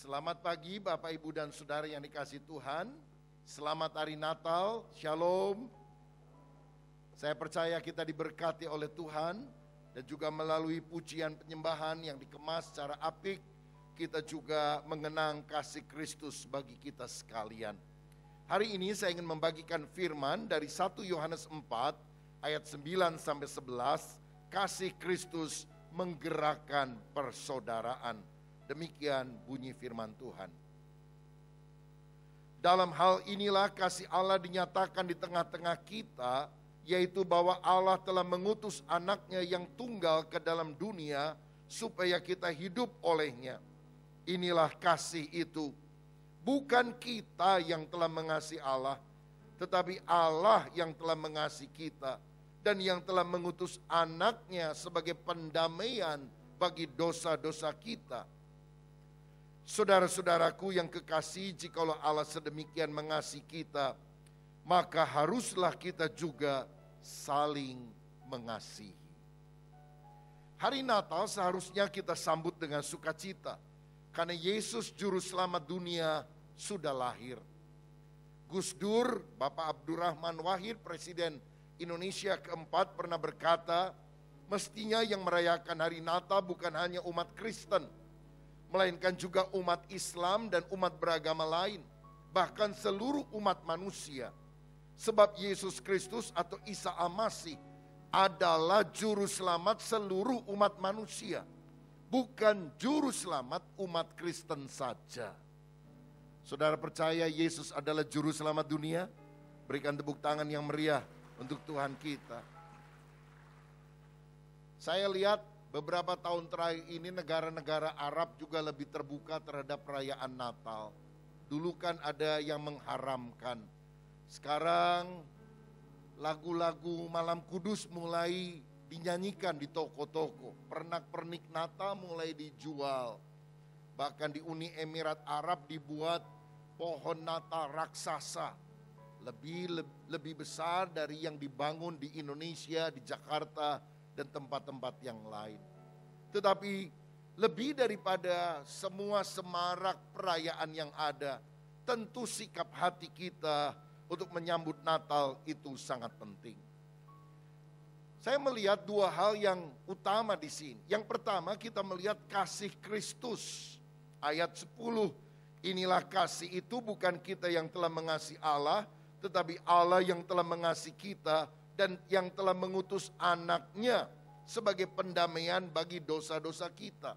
Selamat pagi Bapak, Ibu, dan Saudara yang dikasihi Tuhan. Selamat hari Natal, Shalom. Saya percaya kita diberkati oleh Tuhan dan juga melalui pujian penyembahan yang dikemas secara apik, kita juga mengenang kasih Kristus bagi kita sekalian. Hari ini saya ingin membagikan firman dari 1 Yohanes 4 ayat 9 sampai 11, kasih Kristus menggerakkan persaudaraan. Demikian bunyi firman Tuhan. Dalam hal inilah kasih Allah dinyatakan di tengah-tengah kita, yaitu bahwa Allah telah mengutus anaknya yang tunggal ke dalam dunia supaya kita hidup olehnya. Inilah kasih itu. Bukan kita yang telah mengasihi Allah, tetapi Allah yang telah mengasihi kita dan yang telah mengutus anaknya sebagai pendamaian bagi dosa-dosa kita. Saudara-saudaraku yang kekasih, jikalau Allah sedemikian mengasihi kita, maka haruslah kita juga saling mengasihi. Hari Natal seharusnya kita sambut dengan sukacita, karena Yesus Juru Selamat dunia sudah lahir. Gus Dur, Bapak Abdurrahman Wahid, Presiden Indonesia keempat, pernah berkata, mestinya yang merayakan hari Natal bukan hanya umat Kristen, melainkan juga umat Islam dan umat beragama lain, bahkan seluruh umat manusia. Sebab Yesus Kristus atau Isa Al-Masih adalah juru selamat seluruh umat manusia, bukan juru selamat umat Kristen saja. Saudara percaya Yesus adalah juru selamat dunia? Berikan tepuk tangan yang meriah untuk Tuhan kita. Saya lihat beberapa tahun terakhir ini negara-negara Arab juga lebih terbuka terhadap perayaan Natal. Dulu kan ada yang mengharamkan. Sekarang lagu-lagu Malam Kudus mulai dinyanyikan di toko-toko. Pernak-pernik Natal mulai dijual. Bahkan di Uni Emirat Arab dibuat pohon Natal raksasa. Lebih besar dari yang dibangun di Indonesia, di Jakarta, dan tempat-tempat yang lain. Tetapi lebih daripada semua semarak perayaan yang ada, tentu sikap hati kita untuk menyambut Natal itu sangat penting. Saya melihat dua hal yang utama di sini. Yang pertama, kita melihat kasih Kristus. Ayat 10, inilah kasih itu, bukan kita yang telah mengasihi Allah, tetapi Allah yang telah mengasihi kita dan yang telah mengutus anaknya sebagai pendamaian bagi dosa-dosa kita.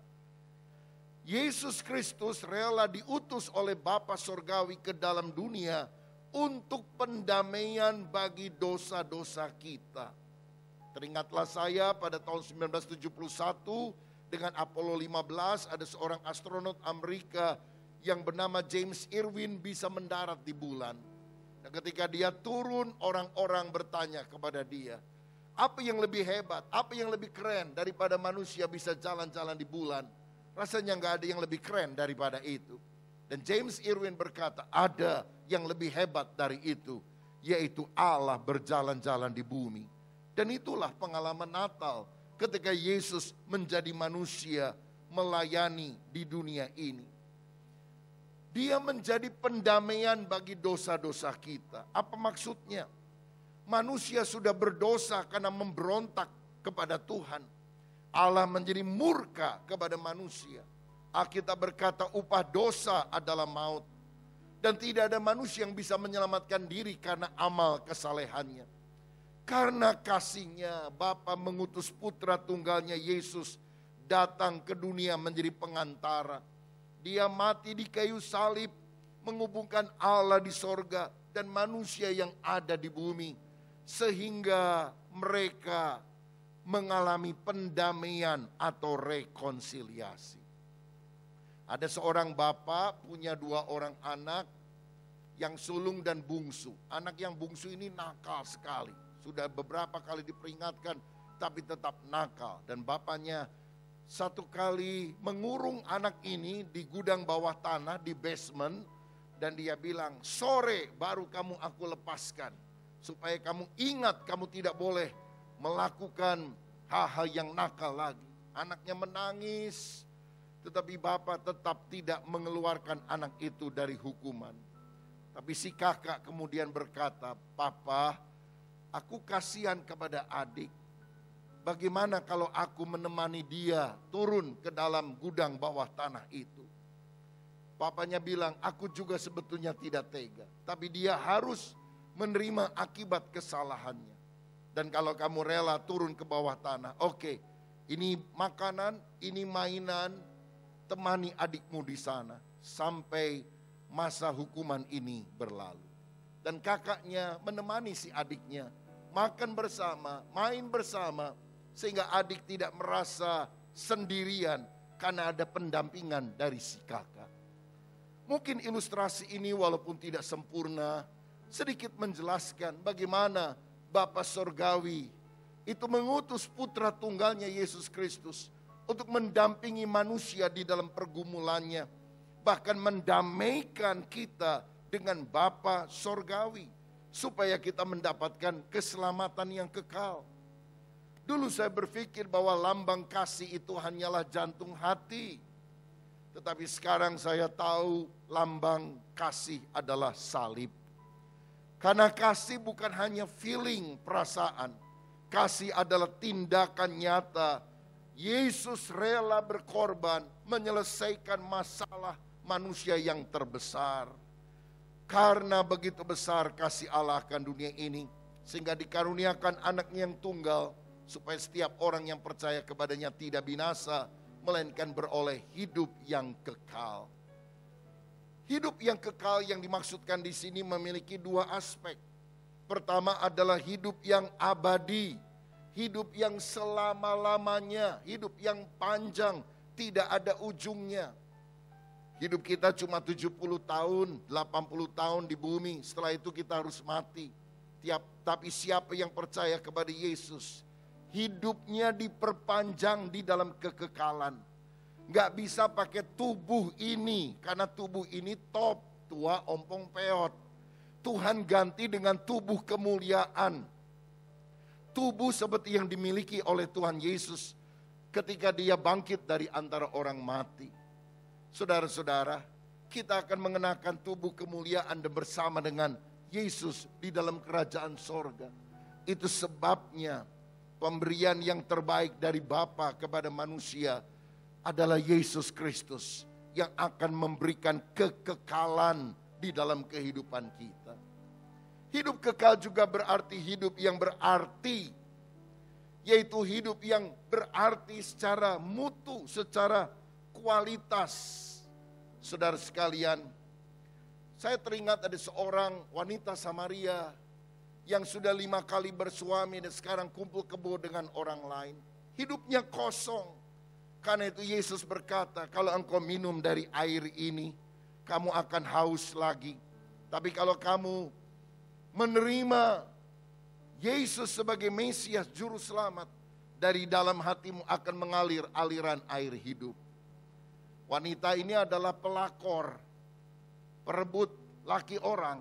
Yesus Kristus rela diutus oleh Bapa Sorgawi ke dalam dunia untuk pendamaian bagi dosa-dosa kita. Teringatlah saya pada tahun 1971 dengan Apollo 15 ada seorang astronot Amerika yang bernama James Irwin bisa mendarat di bulan. Dan ketika dia turun, orang-orang bertanya kepada dia, apa yang lebih hebat, apa yang lebih keren daripada manusia bisa jalan-jalan di bulan? Rasanya gak ada yang lebih keren daripada itu. Dan James Irwin berkata, ada yang lebih hebat dari itu, yaitu Allah berjalan-jalan di bumi. Dan itulah pengalaman Natal ketika Yesus menjadi manusia melayani di dunia ini. Dia menjadi pendamaian bagi dosa-dosa kita. Apa maksudnya? Manusia sudah berdosa karena memberontak kepada Tuhan. Allah menjadi murka kepada manusia. Alkitab berkata upah dosa adalah maut. Dan tidak ada manusia yang bisa menyelamatkan diri karena amal kesalehannya. Karena kasihnya Bapa mengutus putra tunggalnya Yesus datang ke dunia menjadi pengantara. Dia mati di kayu salib, menghubungkan Allah di sorga dan manusia yang ada di bumi. Sehingga mereka mengalami pendamaian atau rekonsiliasi. Ada seorang bapak punya 2 orang anak yang sulung dan bungsu. Anak yang bungsu ini nakal sekali. Sudah beberapa kali diperingatkan tapi tetap nakal. Dan bapaknya satu kali mengurung anak ini di gudang bawah tanah, di basement. Dan dia bilang, sore baru kamu aku lepaskan. Supaya kamu ingat kamu tidak boleh melakukan hal-hal yang nakal lagi. Anaknya menangis. Tetapi bapa tetap tidak mengeluarkan anak itu dari hukuman. Tapi si kakak kemudian berkata, "Papa, aku kasihan kepada adik. Bagaimana kalau aku menemani dia turun ke dalam gudang bawah tanah itu?" Papanya bilang, "Aku juga sebetulnya tidak tega. Tapi dia harus menerima akibat kesalahannya. Dan kalau kamu rela turun ke bawah tanah, oke, ini makanan, ini mainan, temani adikmu di sana. Sampai masa hukuman ini berlalu." Dan kakaknya menemani si adiknya. Makan bersama, main bersama. Sehingga adik tidak merasa sendirian karena ada pendampingan dari si kakak. Mungkin ilustrasi ini walaupun tidak sempurna, sedikit menjelaskan bagaimana Bapa Sorgawi itu mengutus putra tunggalnya Yesus Kristus untuk mendampingi manusia di dalam pergumulannya. Bahkan mendamaikan kita dengan Bapa Sorgawi supaya kita mendapatkan keselamatan yang kekal. Dulu saya berpikir bahwa lambang kasih itu hanyalah jantung hati. Tetapi sekarang saya tahu lambang kasih adalah salib. Karena kasih bukan hanya feeling, perasaan. Kasih adalah tindakan nyata. Yesus rela berkorban menyelesaikan masalah manusia yang terbesar. Karena begitu besar kasih Allah akan dunia ini, sehingga dikaruniakan anaknya yang tunggal, supaya setiap orang yang percaya kepadanya tidak binasa, melainkan beroleh hidup yang kekal. Hidup yang kekal yang dimaksudkan di sini memiliki dua aspek. Pertama adalah hidup yang abadi, hidup yang selama-lamanya, hidup yang panjang, tidak ada ujungnya. Hidup kita cuma 70 tahun, 80 tahun di bumi, setelah itu kita harus mati. Tapi siapa yang percaya kepada Yesus, hidupnya diperpanjang di dalam kekekalan. Gak bisa pakai tubuh ini, karena tubuh ini top, tua, ompong, peot. Tuhan ganti dengan tubuh kemuliaan. Tubuh seperti yang dimiliki oleh Tuhan Yesus ketika dia bangkit dari antara orang mati. Saudara-saudara, kita akan mengenakan tubuh kemuliaan dan bersama dengan Yesus di dalam kerajaan sorga. Itu sebabnya pemberian yang terbaik dari Bapa kepada manusia adalah Yesus Kristus yang akan memberikan kekekalan di dalam kehidupan kita. Hidup kekal juga berarti hidup yang berarti, yaitu hidup yang berarti secara mutu, secara kualitas. Saudara sekalian, saya teringat ada seorang wanita Samaria yang sudah 5 kali bersuami dan sekarang kumpul kebo dengan orang lain. Hidupnya kosong. Karena itu Yesus berkata, kalau engkau minum dari air ini, kamu akan haus lagi. Tapi kalau kamu menerima Yesus sebagai Mesias Juru Selamat, dari dalam hatimu akan mengalir aliran air hidup. Wanita ini adalah pelakor, perebut laki orang.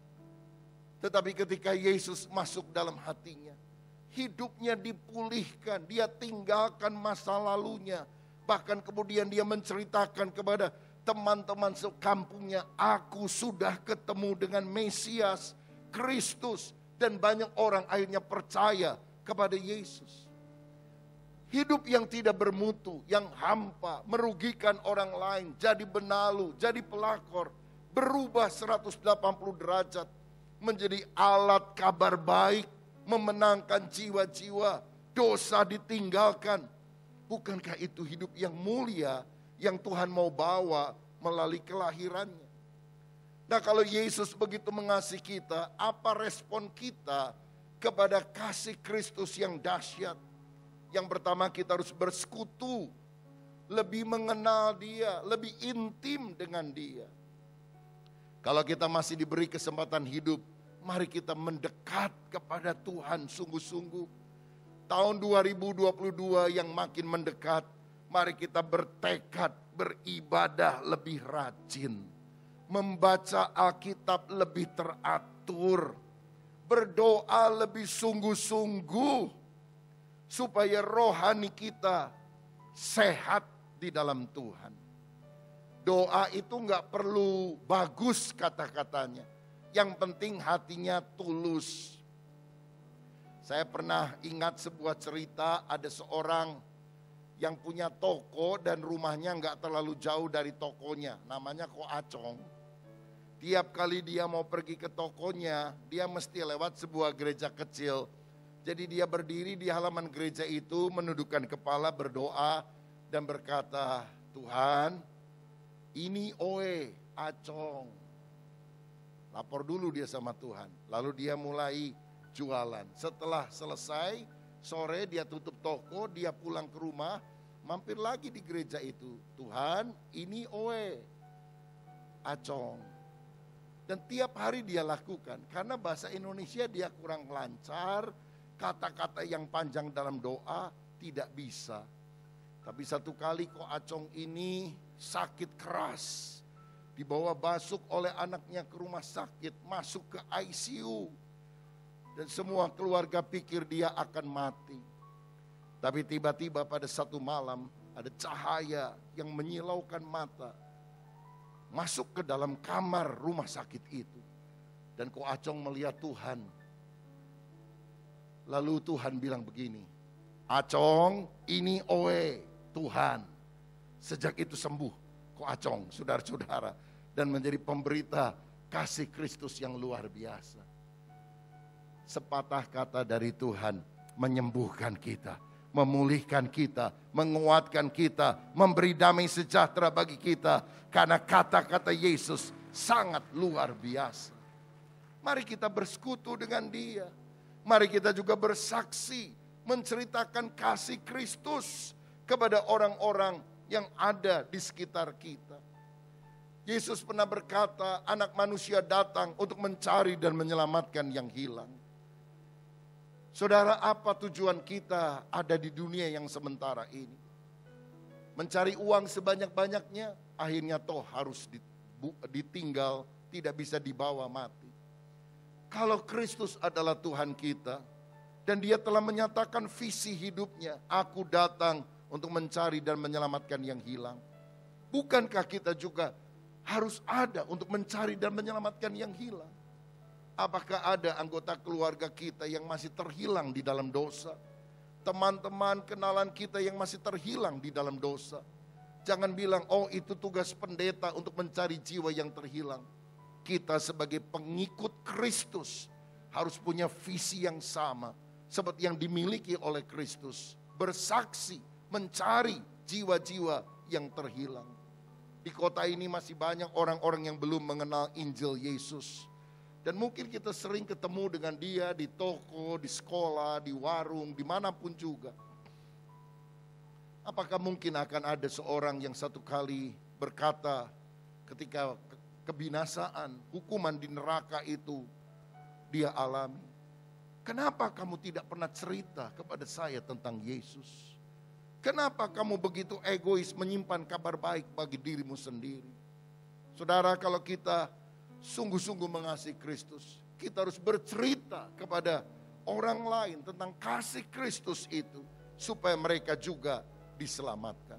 Tetapi ketika Yesus masuk dalam hatinya, hidupnya dipulihkan, dia tinggalkan masa lalunya. Bahkan kemudian dia menceritakan kepada teman-teman sekampungnya, aku sudah ketemu dengan Mesias, Kristus. Dan banyak orang akhirnya percaya kepada Yesus. Hidup yang tidak bermutu, yang hampa, merugikan orang lain, jadi benalu, jadi pelakor, berubah 180 derajat. Menjadi alat kabar baik, memenangkan jiwa-jiwa, dosa ditinggalkan. Bukankah itu hidup yang mulia yang Tuhan mau bawa melalui kelahirannya? Nah, kalau Yesus begitu mengasihi kita, apa respon kita kepada kasih Kristus yang dahsyat? Yang pertama, kita harus bersekutu, lebih mengenal Dia, lebih intim dengan Dia. Kalau kita masih diberi kesempatan hidup, mari kita mendekat kepada Tuhan sungguh-sungguh. Tahun 2022 yang makin mendekat, mari kita bertekad beribadah lebih rajin, membaca Alkitab lebih teratur, berdoa lebih sungguh-sungguh, supaya rohani kita sehat di dalam Tuhan. Doa itu nggak perlu bagus kata-katanya. Yang penting hatinya tulus. Saya pernah ingat sebuah cerita, ada seorang yang punya toko dan rumahnya nggak terlalu jauh dari tokonya. Namanya Ko Acong. Tiap kali dia mau pergi ke tokonya, dia mesti lewat sebuah gereja kecil. Jadi dia berdiri di halaman gereja itu, menundukkan kepala, berdoa dan berkata, Tuhan, ini Oe Acong. Lapor dulu dia sama Tuhan. Lalu dia mulai jualan. Setelah selesai, sore dia tutup toko, dia pulang ke rumah, mampir lagi di gereja itu. Tuhan, ini Oe Acong. Dan tiap hari dia lakukan, karena bahasa Indonesia dia kurang lancar, kata-kata yang panjang dalam doa tidak bisa. Tapi satu kali Ko Acong ini sakit keras, dibawa masuk oleh anaknya ke rumah sakit, masuk ke ICU. Dan semua keluarga pikir dia akan mati. Tapi tiba-tiba pada satu malam ada cahaya yang menyilaukan mata. Masuk ke dalam kamar rumah sakit itu. Dan Ko Acong melihat Tuhan. Lalu Tuhan bilang begini, Acong, ini Oe Tuhan. Sejak itu sembuh Ko Acong, saudara-saudara. Dan menjadi pemberita kasih Kristus yang luar biasa. Sepatah kata dari Tuhan menyembuhkan kita, memulihkan kita, menguatkan kita, memberi damai sejahtera bagi kita. Karena kata-kata Yesus sangat luar biasa. Mari kita bersekutu dengan Dia. Mari kita juga bersaksi, menceritakan kasih Kristus kepada orang-orang yang ada di sekitar kita. Yesus pernah berkata, anak manusia datang untuk mencari dan menyelamatkan yang hilang. Saudara, apa tujuan kita ada di dunia yang sementara ini? Mencari uang sebanyak-banyaknya, akhirnya toh harus ditinggal, tidak bisa dibawa mati. Kalau Kristus adalah Tuhan kita, dan Dia telah menyatakan visi hidupnya, aku datang untuk mencari dan menyelamatkan yang hilang. Bukankah kita juga harus ada untuk mencari dan menyelamatkan yang hilang? Apakah ada anggota keluarga kita yang masih terhilang di dalam dosa? Teman-teman kenalan kita yang masih terhilang di dalam dosa. Jangan bilang, oh itu tugas pendeta untuk mencari jiwa yang terhilang. Kita sebagai pengikut Kristus harus punya visi yang sama seperti yang dimiliki oleh Kristus. Bersaksi, mencari jiwa-jiwa yang terhilang. Di kota ini masih banyak orang-orang yang belum mengenal Injil Yesus. Dan mungkin kita sering ketemu dengan dia di toko, di sekolah, di warung, dimanapun juga. Apakah mungkin akan ada seorang yang satu kali berkata ketika kebinasaan, hukuman di neraka itu dia alami. Kenapa kamu tidak pernah cerita kepada saya tentang Yesus? Kenapa kamu begitu egois menyimpan kabar baik bagi dirimu sendiri? Saudara, kalau kita sungguh-sungguh mengasihi Kristus, kita harus bercerita kepada orang lain tentang kasih Kristus itu, supaya mereka juga diselamatkan.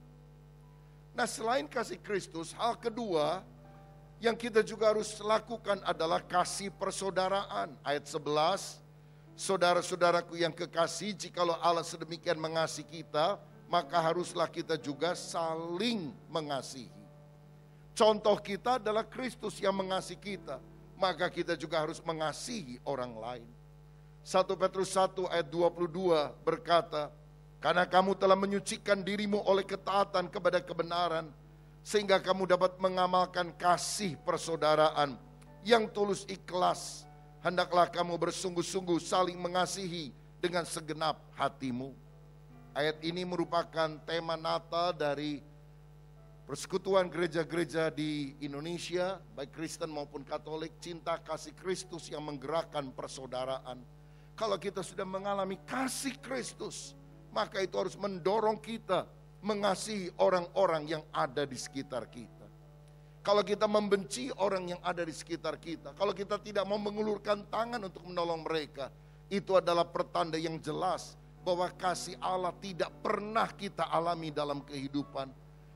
Nah, selain kasih Kristus, hal kedua yang kita juga harus lakukan adalah kasih persaudaraan. Ayat 11, saudara-saudaraku yang kekasih, jikalau Allah sedemikian mengasihi kita, maka haruslah kita juga saling mengasihi. Contoh kita adalah Kristus yang mengasihi kita, maka kita juga harus mengasihi orang lain. 1 Petrus 1 ayat 22 berkata, karena kamu telah menyucikan dirimu oleh ketaatan kepada kebenaran, sehingga kamu dapat mengamalkan kasih persaudaraan yang tulus ikhlas. Hendaklah kamu bersungguh-sungguh saling mengasihi dengan segenap hatimu. Ayat ini merupakan tema Natal dari persekutuan gereja-gereja di Indonesia, baik Kristen maupun Katolik, cinta kasih Kristus yang menggerakkan persaudaraan. Kalau kita sudah mengalami kasih Kristus, maka itu harus mendorong kita mengasihi orang-orang yang ada di sekitar kita. Kalau kita membenci orang yang ada di sekitar kita, kalau kita tidak mau mengulurkan tangan untuk menolong mereka, itu adalah pertanda yang jelas bahwa kasih Allah tidak pernah kita alami dalam kehidupan.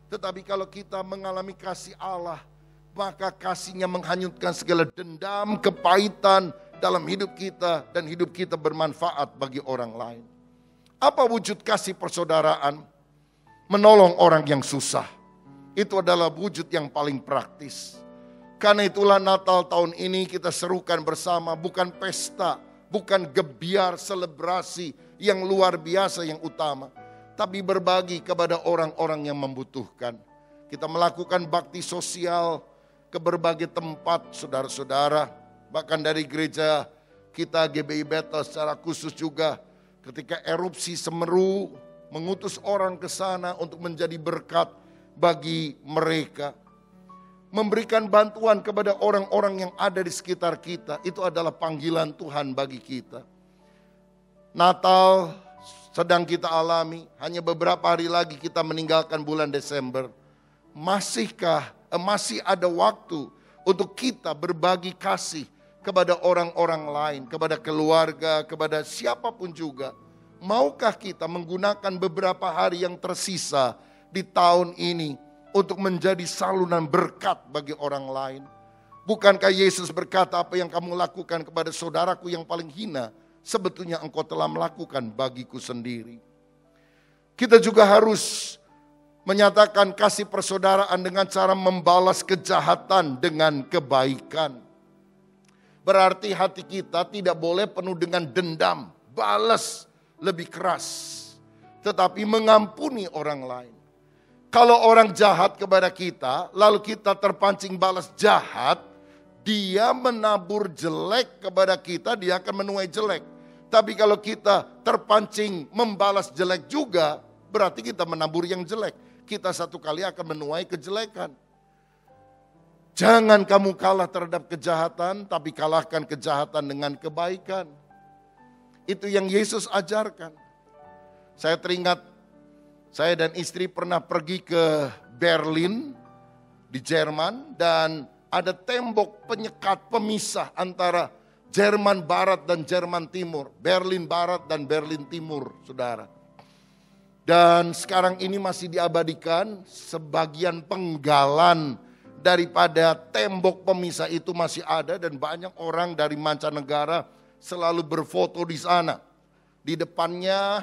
Tetapi kalau kita mengalami kasih Allah, maka kasih-Nya menghanyutkan segala dendam, kepahitan dalam hidup kita, dan hidup kita bermanfaat bagi orang lain. Apa wujud kasih persaudaraan? Menolong orang yang susah. Itu adalah wujud yang paling praktis. Karena itulah Natal tahun ini kita serukan bersama, bukan pesta, bukan gebiar selebrasi yang luar biasa yang utama, tapi berbagi kepada orang-orang yang membutuhkan. Kita melakukan bakti sosial ke berbagai tempat, saudara-saudara. Bahkan dari gereja kita GBI Bethel secara khusus juga ketika erupsi Semeru mengutus orang ke sana untuk menjadi berkat bagi mereka. Memberikan bantuan kepada orang-orang yang ada di sekitar kita, itu adalah panggilan Tuhan bagi kita. Natal sedang kita alami, hanya beberapa hari lagi kita meninggalkan bulan Desember. Masih ada waktu untuk kita berbagi kasih kepada orang-orang lain, kepada keluarga, kepada siapapun juga. Maukah kita menggunakan beberapa hari yang tersisa di tahun ini untuk menjadi saluran berkat bagi orang lain? Bukankah Yesus berkata, apa yang kamu lakukan kepada saudaraku yang paling hina, sebetulnya engkau telah melakukan bagiku sendiri. Kita juga harus menyatakan kasih persaudaraan dengan cara membalas kejahatan dengan kebaikan. Berarti hati kita tidak boleh penuh dengan dendam, balas lebih keras, tetapi mengampuni orang lain. Kalau orang jahat kepada kita, lalu kita terpancing balas jahat, dia menabur jelek kepada kita, dia akan menuai jelek. Tapi kalau kita terpancing membalas jelek juga, berarti kita menabur yang jelek. Kita satu kali akan menuai kejelekan. Jangan kamu kalah terhadap kejahatan, tapi kalahkan kejahatan dengan kebaikan. Itu yang Yesus ajarkan. Saya teringat, saya dan istri pernah pergi ke Berlin di Jerman, dan ada tembok penyekat pemisah antara Jerman Barat dan Jerman Timur, Berlin Barat dan Berlin Timur, saudara. Dan sekarang ini masih diabadikan, sebagian penggalan daripada tembok pemisah itu masih ada, dan banyak orang dari mancanegara selalu berfoto di sana. Di depannya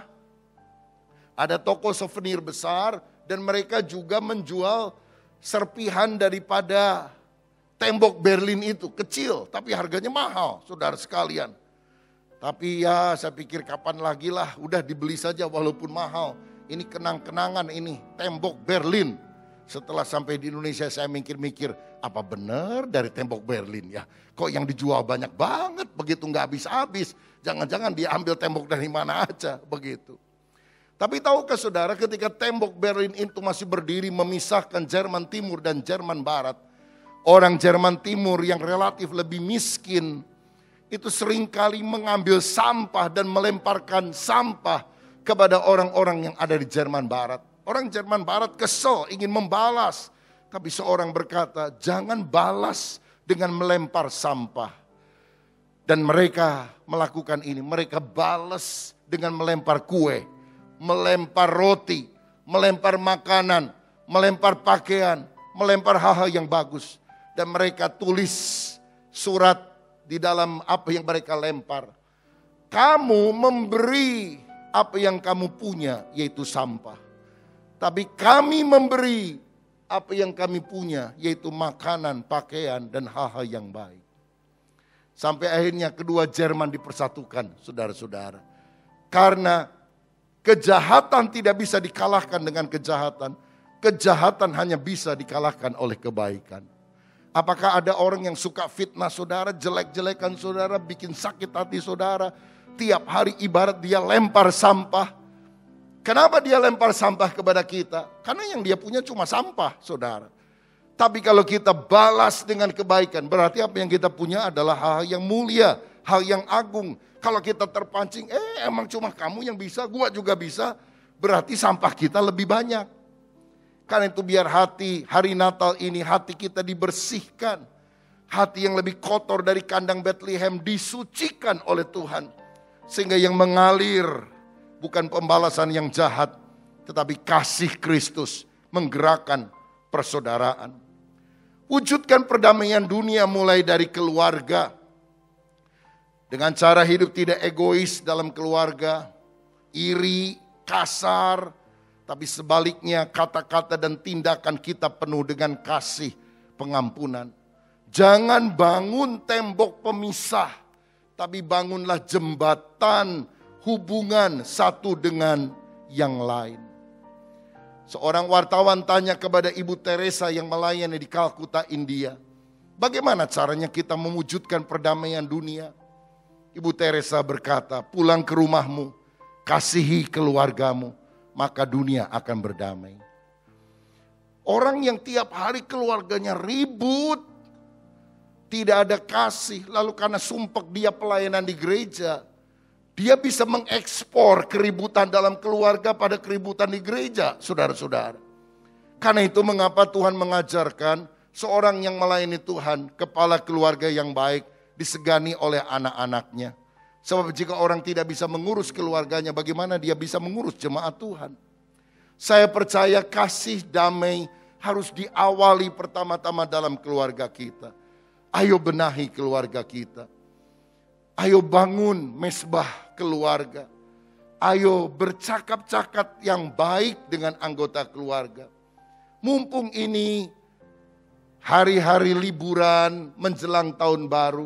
ada toko souvenir besar, dan mereka juga menjual serpihan daripada tembok Berlin itu, kecil tapi harganya mahal, saudara sekalian. Tapi ya saya pikir kapan lagi lah, udah dibeli saja walaupun mahal. Ini kenang-kenangan ini, tembok Berlin. Setelah sampai di Indonesia saya mikir-mikir, apa benar dari tembok Berlin ya? Kok yang dijual banyak banget begitu, nggak habis-habis. Jangan-jangan dia ambil tembok dari mana aja begitu. Tapi tahukah saudara, ketika tembok Berlin itu masih berdiri memisahkan Jerman Timur dan Jerman Barat, orang Jerman Timur yang relatif lebih miskin itu seringkali mengambil sampah dan melemparkan sampah kepada orang-orang yang ada di Jerman Barat. Orang Jerman Barat kesel, ingin membalas. Tapi seorang berkata, jangan balas dengan melempar sampah. Dan mereka melakukan ini, mereka balas dengan melempar kue, melempar roti, melempar makanan, melempar pakaian, melempar hal-hal yang bagus. Dan mereka tulis surat di dalam apa yang mereka lempar. Kamu memberi apa yang kamu punya, yaitu sampah. Tapi kami memberi apa yang kami punya, yaitu makanan, pakaian, dan hal-hal yang baik. Sampai akhirnya kedua Jerman dipersatukan, saudara-saudara. Karena kejahatan tidak bisa dikalahkan dengan kejahatan. Kejahatan hanya bisa dikalahkan oleh kebaikan. Apakah ada orang yang suka fitnah saudara, jelek-jelekan saudara, bikin sakit hati saudara. Tiap hari ibarat dia lempar sampah. Kenapa dia lempar sampah kepada kita? Karena yang dia punya cuma sampah, saudara. Tapi kalau kita balas dengan kebaikan, berarti apa yang kita punya adalah hal yang mulia, hal yang agung. Kalau kita terpancing, emang cuma kamu yang bisa, gua juga bisa, berarti sampah kita lebih banyak. Karena itu biar hari Natal ini hati kita dibersihkan. Hati yang lebih kotor dari kandang Bethlehem disucikan oleh Tuhan. Sehingga yang mengalir bukan pembalasan yang jahat, tetapi kasih Kristus, menggerakkan persaudaraan. Wujudkan perdamaian dunia mulai dari keluarga. Dengan cara hidup tidak egois dalam keluarga, iri, kasar, tapi sebaliknya kata-kata dan tindakan kita penuh dengan kasih, pengampunan. Jangan bangun tembok pemisah, tapi bangunlah jembatan hubungan satu dengan yang lain. Seorang wartawan tanya kepada Ibu Teresa yang melayani di Kalkuta, India, bagaimana caranya kita mewujudkan perdamaian dunia? Ibu Teresa berkata, pulang ke rumahmu, kasihi keluargamu, maka dunia akan berdamai. Orang yang tiap hari keluarganya ribut, tidak ada kasih, lalu karena sumpek dia pelayanan di gereja, dia bisa mengekspor keributan dalam keluarga pada keributan di gereja, saudara-saudara. Karena itu mengapa Tuhan mengajarkan seorang yang melayani Tuhan, kepala keluarga yang baik, disegani oleh anak-anaknya. Sebab jika orang tidak bisa mengurus keluarganya, bagaimana dia bisa mengurus jemaat Tuhan? Saya percaya kasih damai harus diawali pertama-tama dalam keluarga kita. Ayo benahi keluarga kita. Ayo bangun mesbah keluarga. Ayo bercakap-cakap yang baik dengan anggota keluarga. Mumpung ini hari-hari liburan menjelang tahun baru.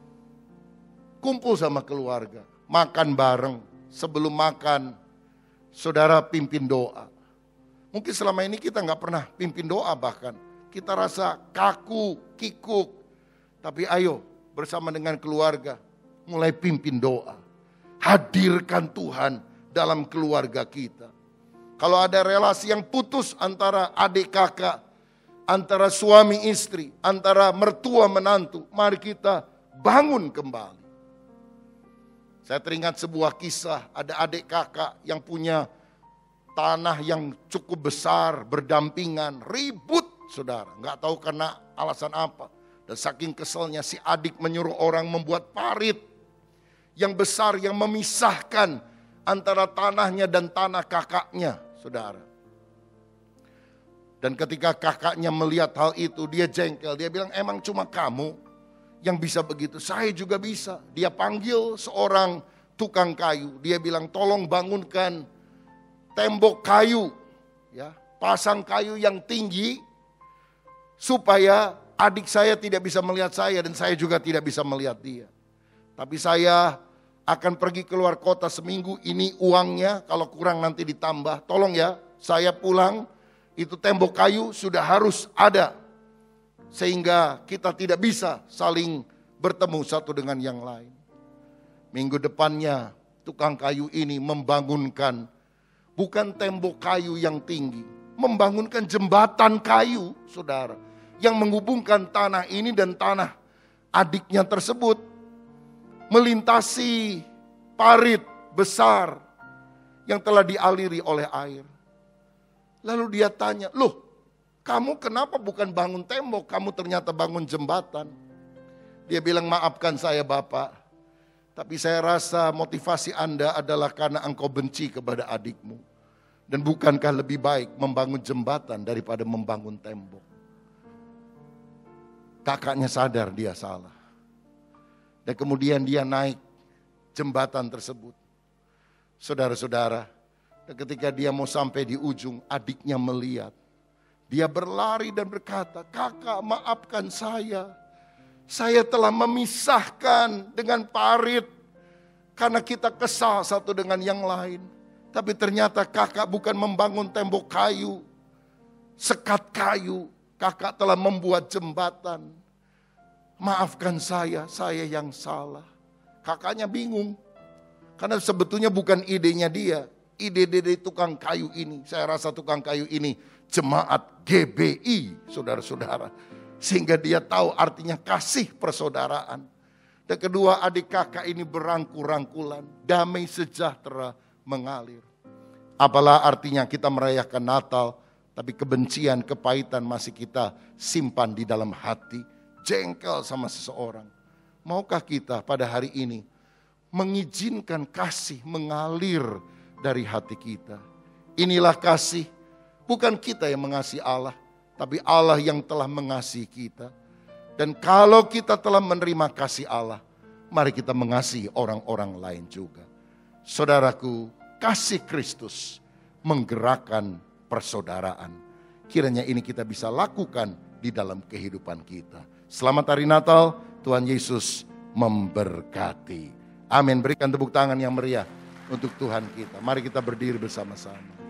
Kumpul sama keluarga, makan bareng. Sebelum makan, saudara pimpin doa. Mungkin selama ini kita gak pernah pimpin doa bahkan. Kita rasa kaku, kikuk. Tapi ayo bersama dengan keluarga. Mulai pimpin doa. Hadirkan Tuhan dalam keluarga kita. Kalau ada relasi yang putus antara adik kakak, antara suami istri, antara mertua menantu, mari kita bangun kembali. Saya teringat sebuah kisah, ada adik kakak yang punya tanah yang cukup besar, berdampingan, ribut saudara. Nggak tahu karena alasan apa. Dan saking keselnya si adik menyuruh orang membuat parit yang besar yang memisahkan antara tanahnya dan tanah kakaknya, saudara. Dan ketika kakaknya melihat hal itu, dia jengkel. Dia bilang, emang cuma kamu yang bisa begitu? Saya juga bisa. Dia panggil seorang tukang kayu. Dia bilang, tolong bangunkan tembok kayu, ya, pasang kayu yang tinggi supaya adik saya tidak bisa melihat saya dan saya juga tidak bisa melihat dia. Tapi saya akan pergi keluar kota seminggu, ini uangnya, kalau kurang nanti ditambah. Tolong ya, saya pulang, itu tembok kayu sudah harus ada. Sehingga kita tidak bisa saling bertemu satu dengan yang lain. Minggu depannya, tukang kayu ini membangunkan, bukan tembok kayu yang tinggi, membangunkan jembatan kayu, saudara, yang menghubungkan tanah ini dan tanah adiknya tersebut. Melintasi parit besar yang telah dialiri oleh air. Lalu dia tanya, loh kamu kenapa bukan bangun tembok, kamu ternyata bangun jembatan. Dia bilang, maafkan saya Bapak, tapi saya rasa motivasi Anda adalah karena engkau benci kepada adikmu. Dan bukankah lebih baik membangun jembatan daripada membangun tembok? Kakaknya sadar dia salah. Dan kemudian dia naik jembatan tersebut. Saudara-saudara, dan ketika dia mau sampai di ujung, adiknya melihat. Dia berlari dan berkata, kakak maafkan saya. Saya telah memisahkan dengan parit. Karena kita kesal satu dengan yang lain. Tapi ternyata kakak bukan membangun tembok kayu. Sekat kayu. Kakak telah membuat jembatan. Maafkan saya yang salah. Kakaknya bingung. Karena sebetulnya bukan idenya dia. Ide dari tukang kayu ini. Saya rasa tukang kayu ini jemaat GBI, saudara-saudara. Sehingga dia tahu artinya kasih persaudaraan. Dan kedua adik kakak ini berangkul-rangkulan. Damai sejahtera mengalir. Apalah artinya kita merayakan Natal. Tapi kebencian, kepahitan masih kita simpan di dalam hati. Jengkel sama seseorang. Maukah kita pada hari ini mengizinkan kasih mengalir dari hati kita? Inilah kasih, Bukan kita yang mengasihi Allah, tapi Allah yang telah mengasihi kita. Dan kalau kita telah menerima kasih Allah, mari kita mengasihi orang-orang lain juga. Saudaraku, kasih Kristus menggerakkan persaudaraan. Kiranya ini kita bisa lakukan di dalam kehidupan kita. Selamat hari Natal, Tuhan Yesus memberkati. Amin. Berikan tepuk tangan yang meriah untuk Tuhan kita. Mari kita berdiri bersama-sama.